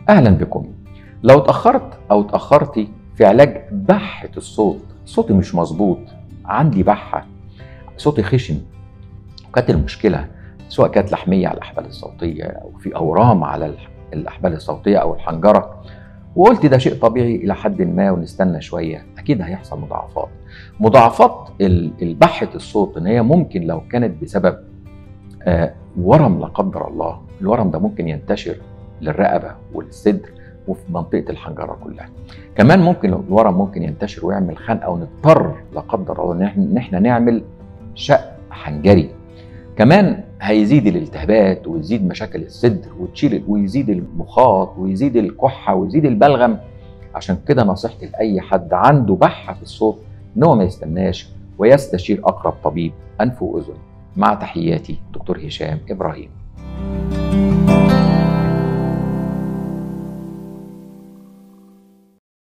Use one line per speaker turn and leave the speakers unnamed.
أهلا بكم. لو اتأخرت أو اتأخرتي في علاج بحة الصوت، صوتي مش مظبوط، عندي بحة، صوتي خشن، وكانت المشكلة سواء كانت لحمية على الأحبال الصوتية أو في أورام على الأحبال الصوتية أو الحنجرة، وقلت ده شيء طبيعي إلى حد ما ونستنى شوية، أكيد هيحصل مضاعفات البحة الصوت، إن هي ممكن لو كانت بسبب ورم لا قدر الله، الورم ده ممكن ينتشر للرقبة والصدر وفي منطقة الحنجرة كلها. كمان ممكن الورم ممكن ينتشر ويعمل خنقة ونضطر لا قدر الله إن احنا نعمل شق حنجري. كمان هيزيد الالتهابات ويزيد مشاكل الصدر ويزيد المخاط ويزيد الكحة ويزيد البلغم. عشان كده نصيحتي لأي حد عنده بحة في الصوت إن هو ما يستناش ويستشير أقرب طبيب أنف وأذن. مع تحياتي دكتور هشام إبراهيم.